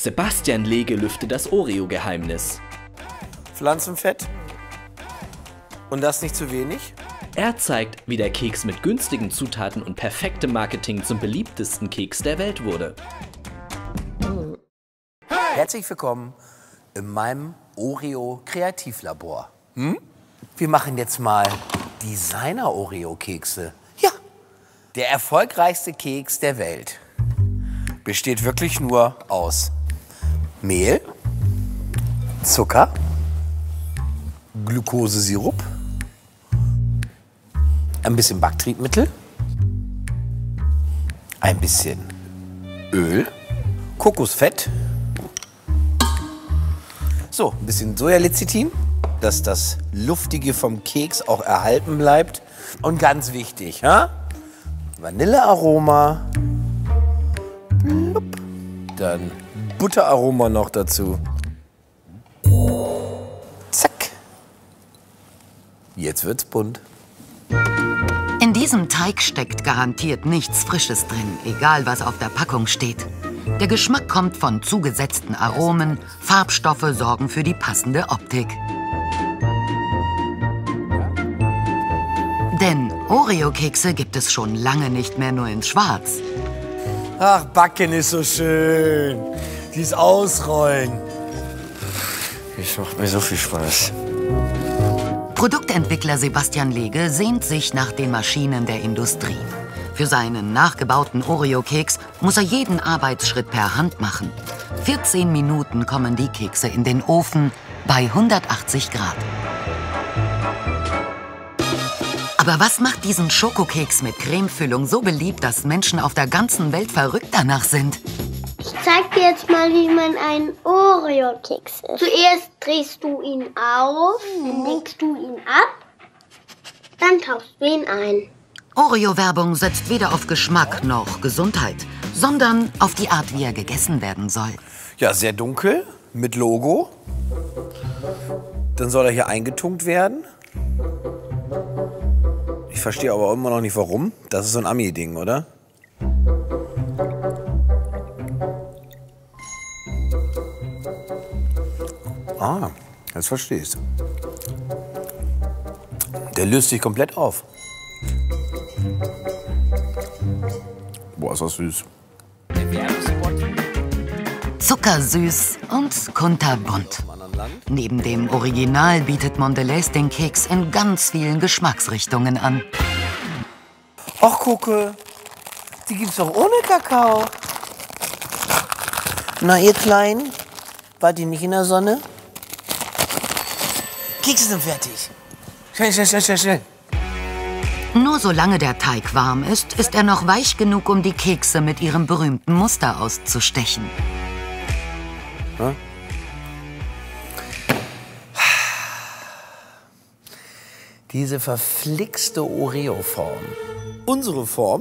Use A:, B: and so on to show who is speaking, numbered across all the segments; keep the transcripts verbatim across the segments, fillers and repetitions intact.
A: Sebastian Lege lüftet das Oreo-Geheimnis.
B: Pflanzenfett. Und das nicht zu wenig?
A: Er zeigt, wie der Keks mit günstigen Zutaten und perfektem Marketing zum beliebtesten Keks der Welt wurde.
B: Herzlich willkommen in meinem Oreo-Kreativlabor. Hm? Wir machen jetzt mal Designer-Oreo-Kekse. Ja, der erfolgreichste Keks der Welt besteht wirklich nur aus Mehl, Zucker, Glukosesirup, ein bisschen Backtriebmittel, ein bisschen Öl, Kokosfett, so, ein bisschen Sojalecithin, dass das Luftige vom Keks auch erhalten bleibt. Und ganz wichtig, ja? Vanillearoma, blub, dann Butteraroma noch dazu. Zack. Jetzt wird's bunt.
C: In diesem Teig steckt garantiert nichts Frisches drin, egal was auf der Packung steht. Der Geschmack kommt von zugesetzten Aromen, Farbstoffe sorgen für die passende Optik. Denn Oreo-Kekse gibt es schon lange nicht mehr nur in Schwarz.
B: Ach, Backen ist so schön. Dies Ausrollen. Das macht mir so viel Spaß.
C: Produktentwickler Sebastian Lege sehnt sich nach den Maschinen der Industrie. Für seinen nachgebauten Oreo-Keks muss er jeden Arbeitsschritt per Hand machen. vierzehn Minuten kommen die Kekse in den Ofen bei hundertachtzig Grad. Aber was macht diesen Schokokeks mit Cremefüllung so beliebt, dass Menschen auf der ganzen Welt verrückt danach sind?
D: Ich zeig dir jetzt mal, wie man einen Oreo-Keks isst. Zuerst drehst du ihn auf, dann legst du ihn ab, dann tauchst du ihn ein.
C: Oreo-Werbung setzt weder auf Geschmack noch Gesundheit, sondern auf die Art, wie er gegessen werden soll.
B: Ja, sehr dunkel, mit Logo. Dann soll er hier eingetunkt werden. Ich verstehe aber immer noch nicht, warum. Das ist so ein Ami-Ding, oder? Ah, jetzt verstehst du. Der löst sich komplett auf. Boah, ist das süß.
C: Zuckersüß und kunterbunt. Neben dem Original bietet Mondelez den Keks in ganz vielen Geschmacksrichtungen an.
B: Ach, gucke, die gibt's doch ohne Kakao. Na, ihr Kleinen, wart ihr nicht in der Sonne? Kekse sind fertig. Schnell, schnell, schnell, schnell, schnell.
C: Nur solange der Teig warm ist, ist er noch weich genug, um die Kekse mit ihrem berühmten Muster auszustechen.
B: Hm? Diese verflixte Oreo-Form. Unsere Form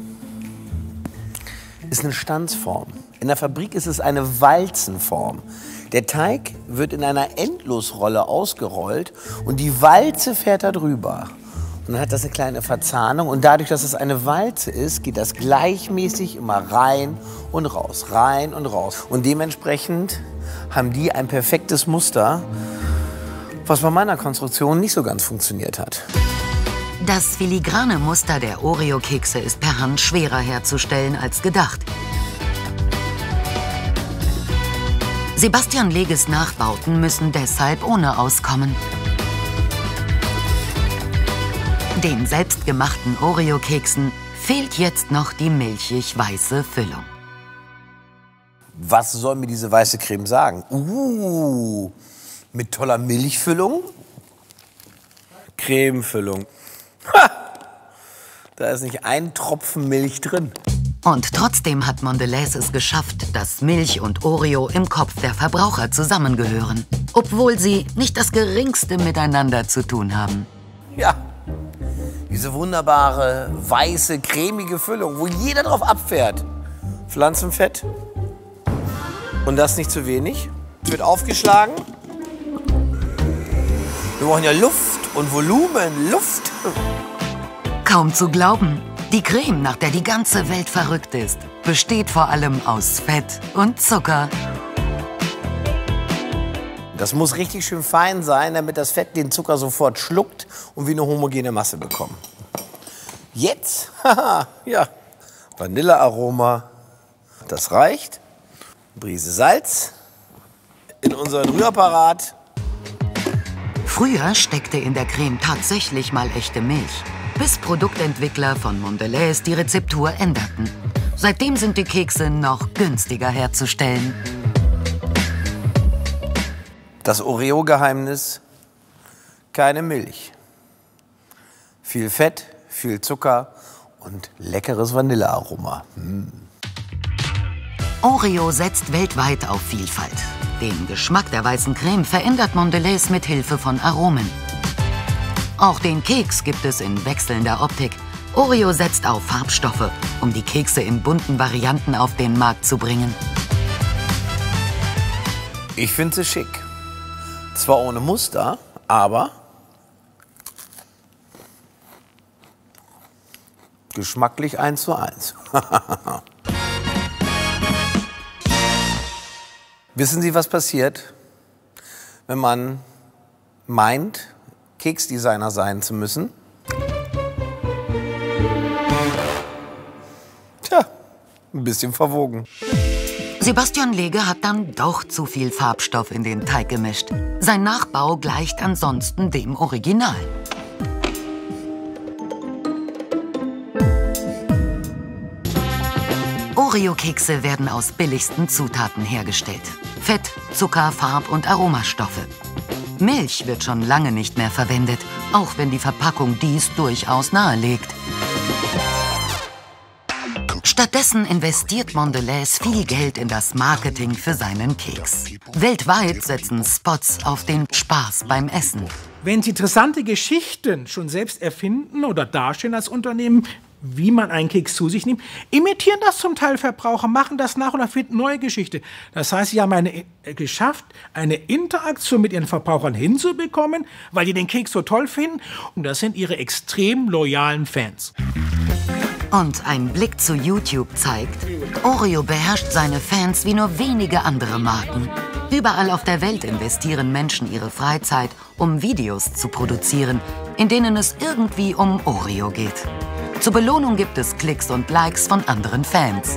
B: ist eine Stanzform. In der Fabrik ist es eine Walzenform. Der Teig wird in einer Endlosrolle ausgerollt und die Walze fährt da drüber. Und dann hat das eine kleine Verzahnung und dadurch, dass es eine Walze ist, geht das gleichmäßig immer rein und raus, rein und raus. Und dementsprechend haben die ein perfektes Muster, was bei meiner Konstruktion nicht so ganz funktioniert hat.
C: Das filigrane Muster der Oreo-Kekse ist per Hand schwerer herzustellen als gedacht. Sebastian Leges Nachbauten müssen deshalb ohne auskommen. Den selbstgemachten Oreo-Keksen fehlt jetzt noch die milchig-weiße Füllung.
B: Was soll mir diese weiße Creme sagen? Uh, mit toller Milchfüllung? Cremefüllung. Ha! Da ist nicht ein Tropfen Milch drin.
C: Und trotzdem hat Mondelez es geschafft, dass Milch und Oreo im Kopf der Verbraucher zusammengehören. Obwohl sie nicht das Geringste miteinander zu tun haben.
B: Ja, diese wunderbare, weiße, cremige Füllung, wo jeder drauf abfährt. Pflanzenfett. Und das nicht zu wenig. Wird aufgeschlagen. Wir brauchen ja Luft und Volumen. Luft.
C: Kaum zu glauben. Die Creme, nach der die ganze Welt verrückt ist, besteht vor allem aus Fett und Zucker.
B: Das muss richtig schön fein sein, damit das Fett den Zucker sofort schluckt und wir eine homogene Masse bekommen. Jetzt, haha, ja, Vanillearoma, das reicht. Prise Salz in unseren Rührapparat.
C: Früher steckte in der Creme tatsächlich mal echte Milch, bis Produktentwickler von Mondelez die Rezeptur änderten. Seitdem sind die Kekse noch günstiger herzustellen.
B: Das Oreo-Geheimnis: keine Milch. Viel Fett, viel Zucker und leckeres Vanillearoma. Hm.
C: Oreo setzt weltweit auf Vielfalt. Den Geschmack der weißen Creme verändert Mondelez mit Hilfe von Aromen. Auch den Keks gibt es in wechselnder Optik. Oreo setzt auf Farbstoffe, um die Kekse in bunten Varianten auf den Markt zu bringen.
B: Ich finde sie schick. Zwar ohne Muster, aber geschmacklich eins zu eins. Wissen Sie, was passiert, wenn man meint, Keksdesigner sein zu müssen? Tja, ein bisschen verwogen.
C: Sebastian Lege hat dann doch zu viel Farbstoff in den Teig gemischt. Sein Nachbau gleicht ansonsten dem Original. Oreo-Kekse werden aus billigsten Zutaten hergestellt. Fett, Zucker, Farb- und Aromastoffe. Milch wird schon lange nicht mehr verwendet, auch wenn die Verpackung dies durchaus nahelegt. Stattdessen investiert Mondelez viel Geld in das Marketing für seinen Keks. Weltweit setzen Spots auf den Spaß beim Essen.
E: Wenn Sie interessante Geschichten schon selbst erfinden oder darstellen als Unternehmen, wie man einen Keks zu sich nimmt, imitieren das zum Teil Verbraucher, machen das nach und erfinden neue Geschichte. Das heißt, sie haben eine, äh, geschafft, eine Interaktion mit ihren Verbrauchern hinzubekommen, weil die den Keks so toll finden. Und das sind ihre extrem loyalen Fans.
C: Und ein Blick zu YouTube zeigt, Oreo beherrscht seine Fans wie nur wenige andere Marken. Überall auf der Welt investieren Menschen ihre Freizeit, um Videos zu produzieren, in denen es irgendwie um Oreo geht. Zur Belohnung gibt es Klicks und Likes von anderen Fans.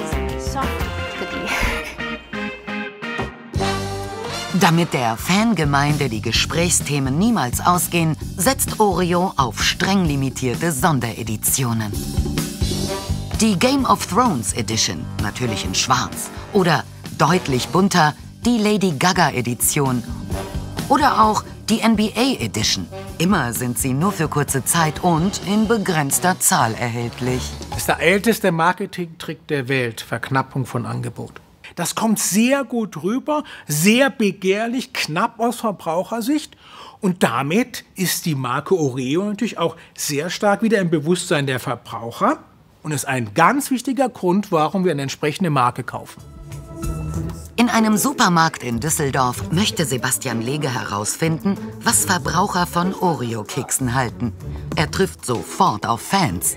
C: Damit der Fangemeinde die Gesprächsthemen niemals ausgehen, setzt Oreo auf streng limitierte Sondereditionen. Die Game of Thrones Edition, natürlich in schwarz. Oder deutlich bunter, die Lady Gaga Edition. Oder auch die N B A Edition. Immer sind sie nur für kurze Zeit und in begrenzter Zahl erhältlich.
E: Das ist der älteste Marketingtrick der Welt, Verknappung von Angebot. Das kommt sehr gut rüber, sehr begehrlich, knapp aus Verbrauchersicht. Und damit ist die Marke Oreo natürlich auch sehr stark wieder im Bewusstsein der Verbraucher. Und ist ein ganz wichtiger Grund, warum wir eine entsprechende Marke kaufen.
C: In einem Supermarkt in Düsseldorf möchte Sebastian Lege herausfinden, was Verbraucher von Oreo-Keksen halten. Er trifft sofort auf Fans.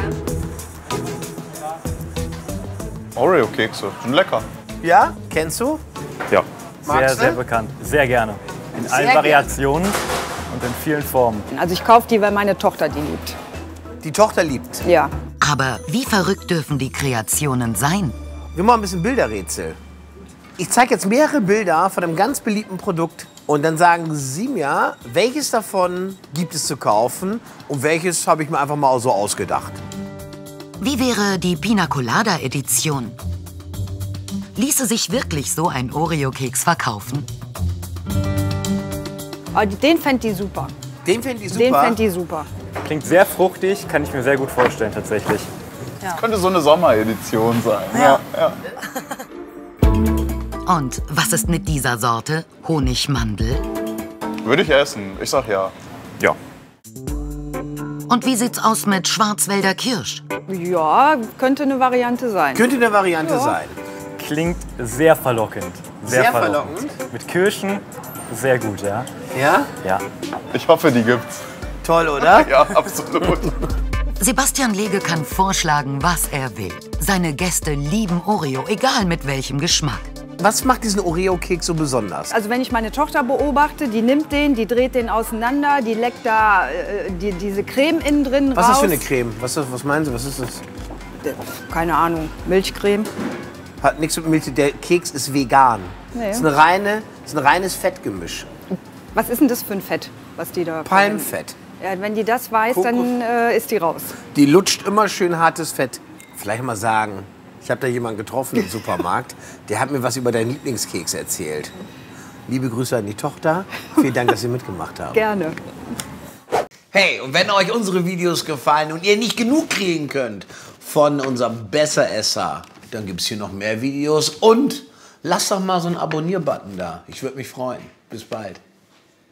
F: Oreo-Kekse, sind lecker.
B: Ja, kennst du?
F: Ja.
G: Sehr, sehr bekannt. Sehr gerne. In allen Variationen und in vielen Formen.
H: Also ich kaufe die, weil meine Tochter die liebt.
B: Die Tochter liebt.
H: Ja.
C: Aber wie verrückt dürfen die Kreationen sein?
B: Wir machen ein bisschen Bilderrätsel. Ich zeige jetzt mehrere Bilder von einem ganz beliebten Produkt und dann sagen Sie mir, welches davon gibt es zu kaufen und welches habe ich mir einfach mal so ausgedacht.
C: Wie wäre die Pina Colada Edition? Ließe sich wirklich so ein Oreo-Keks verkaufen?
H: Aber den fände die super.
B: Den fände ich super?
H: Den fände die super.
G: Klingt sehr fruchtig, kann ich mir sehr gut vorstellen tatsächlich.
F: Ja. Das könnte so eine Sommeredition sein. Ja. Ja, ja.
C: Und was ist mit dieser Sorte? Honigmandel?
F: Würde ich essen. Ich sag ja. Ja.
C: Und wie sieht's aus mit Schwarzwälder Kirsch?
H: Ja, könnte eine Variante sein.
B: Könnte eine Variante ja. sein.
G: Klingt sehr verlockend. Sehr,
B: sehr
G: verlockend. verlockend. Mit Kirschen sehr gut, ja.
B: Ja?
G: Ja.
F: Ich hoffe, die gibt's.
B: Toll, oder?
F: Ja, absolut.
C: Sebastian Lege kann vorschlagen, was er will. Seine Gäste lieben Oreo, egal mit welchem Geschmack.
B: Was macht diesen Oreo-Keks so besonders?
H: Also wenn ich meine Tochter beobachte, die nimmt den, die dreht den auseinander, die leckt da äh, die, diese Creme innen drin
B: Was
H: raus.
B: ist das für eine Creme? Was, was meinen Sie, was ist das?
H: Keine Ahnung, Milchcreme.
B: Hat nichts mit Milch, der Keks ist vegan.
H: Nee.
B: Ist, eine reine, ist ein reines Fettgemisch.
H: Was ist denn das für ein Fett, was die da
B: Palmfett.
H: Ja, wenn die das weiß,
B: Kokos.
H: dann äh, ist die raus.
B: Die lutscht immer schön hartes Fett. Vielleicht mal sagen, ich habe da jemanden getroffen im Supermarkt, der hat mir was über deinen Lieblingskeks erzählt. Liebe Grüße an die Tochter. Vielen Dank, dass Sie mitgemacht haben.
H: Gerne.
B: Hey, und wenn euch unsere Videos gefallen und ihr nicht genug kriegen könnt von unserem Besseresser, dann gibt es hier noch mehr Videos. Und lasst doch mal so einen Abonnier-Button da. Ich würde mich freuen. Bis bald.